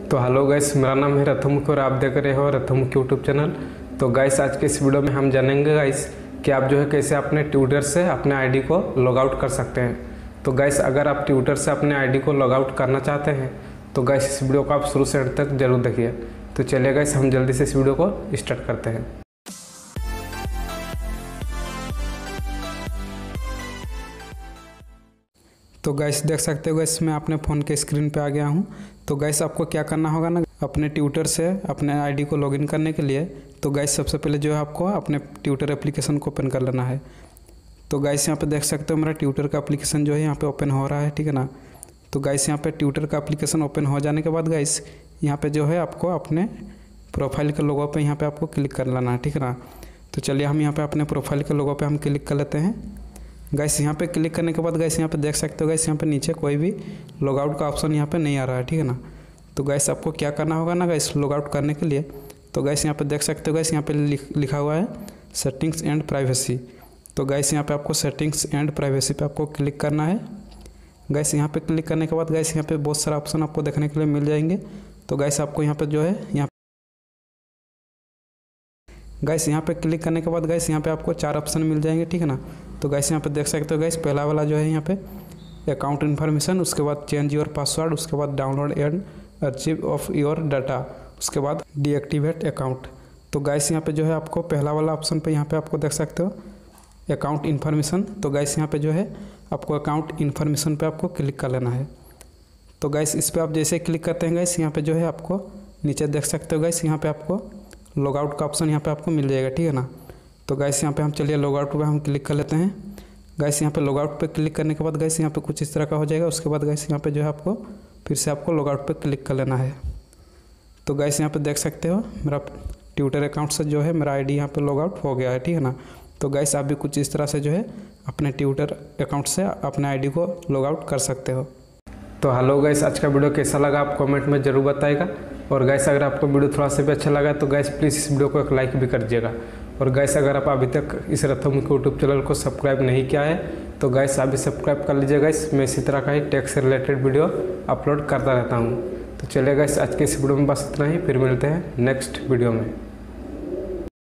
तो hello guys, मेरा नाम है रथमुख और आप देख रहे हो रथमुख यूट्यूब चैनल। तो गाइस आज के इस वीडियो में हम जानेंगे गाइस कि आप जो है कैसे अपने ट्विटर से अपने आईडी को लॉग आउट कर सकते हैं। तो गाइस अगर आप ट्विटर से अपने आईडी को लॉग आउट करना चाहते हैं तो गाइस इस वीडियो को आप शुरू से अंत तक जरूर देखिए। तो चलिए गाइस हम जल्दी से इस वीडियो को स्टार्ट करते हैं। तो गाइस देख सकते हो गाइस मैं अपने फ़ोन के स्क्रीन पे आ गया हूँ। तो गाइस आपको क्या करना होगा ना, अपने ट्विटर से अपने आईडी को लॉगिन करने के लिए तो गाइस सबसे पहले जो है आपको अपने ट्विटर एप्लीकेशन को ओपन कर लेना है। तो गाइस यहाँ पे देख सकते हो मेरा ट्विटर का एप्लीकेशन जो है यहाँ पे ओपन हो रहा है, ठीक है ना। तो गाइस यहाँ पे ट्विटर का एप्लीकेशन ओपन हो जाने के बाद गाइस यहाँ पे जो है आपको अपने प्रोफाइल के लोगो पे यहाँ पे आपको क्लिक कर लेना है, ठीक है ना। तो चलिए हम यहाँ पे अपने प्रोफाइल के लोगो पे हम क्लिक कर लेते हैं। गाइस यहाँ पे क्लिक करने के बाद गाइस यहाँ पे देख सकते हो गाइस यहाँ पे नीचे कोई भी लॉग आउट का ऑप्शन यहाँ पे नहीं आ रहा है, ठीक है ना। तो गाइस आपको क्या करना होगा ना गाइस लॉग आउट करने के लिए, तो गाइस यहाँ पे देख सकते हो गाइस यहाँ पे लिखा हुआ है सेटिंग्स एंड प्राइवेसी। तो गाइस यहाँ पे आपको सेटिंग्स एंड प्राइवेसी पे आपको क्लिक करना है। गाइस यहाँ पे क्लिक करने के बाद गाइस यहाँ पे बहुत सारा ऑप्शन आपको देखने के लिए मिल जाएंगे। तो गाइस आपको यहाँ पे जो है गाइस यहाँ पे क्लिक करने के बाद गाइस यहाँ पे आपको 4 ऑप्शन मिल जाएंगे, ठीक है ना। तो गाइस यहाँ पे देख सकते हो गाइस पहला वाला जो है यहाँ पे अकाउंट इन्फॉर्मेशन, उसके बाद चेंज योर पासवर्ड, उसके बाद download and archive of your data, उसके बाद डीएक्टिवेट अकाउंट। तो गाइस यहाँ पे जो है आपको पहला वाला ऑप्शन पे यहाँ पे आपको देख सकते हो अकाउंट इन्फॉर्मेशन। तो गाइस यहाँ पे जो है आपको अकाउंट इन्फॉर्मेशन पे आपको क्लिक कर लेना है। तो गाइस इस पर आप जैसे क्लिक करते हैं गाइस यहाँ पे जो है आपको नीचे देख सकते हो गाइस यहाँ पे आपको लॉग आउट का ऑप्शन यहाँ पे आपको मिल जाएगा, ठीक है ना। तो गाइस यहाँ पे हम चलिए लॉग आउट पे हम क्लिक कर लेते हैं। गाइस यहाँ पे लॉग आउट पे क्लिक करने के बाद गाइस यहाँ पे कुछ इस तरह का हो जाएगा। उसके बाद गाइस यहाँ पे जो है आपको फिर से आपको लॉग आउट पे क्लिक कर लेना है। तो गाइस यहाँ पे देख सकते हो मेरा ट्विटर अकाउंट से जो है मेरा आईडी यहाँ पे लॉग आउट हो गया है, ठीक है ना। तो गाइस आप भी कुछ इस तरह से जो है अपने ट्विटर अकाउंट से अपने आईडी को लॉग आउट कर सकते हो। तो हेलो गाइस, आज का वीडियो कैसा लगा आप कमेंट में ज़रूर बताइएगा। और गाइस अगर आपको वीडियो थोड़ा सा भी अच्छा लगा तो गाइस प्लीज़ इस वीडियो को एक लाइक भी कर दीजिएगा। और गाइस अगर आप अभी तक इस रथमुख यूट्यूब चैनल को सब्सक्राइब नहीं किया है तो गाइस आप भी सब्सक्राइब कर लीजिए। गाइस मैं इसी तरह का ही टेक से रिलेटेड वीडियो अपलोड करता रहता हूँ। तो चलिए गाइस आज के इस वीडियो में बस इतना ही, फिर मिलते हैं नेक्स्ट वीडियो में।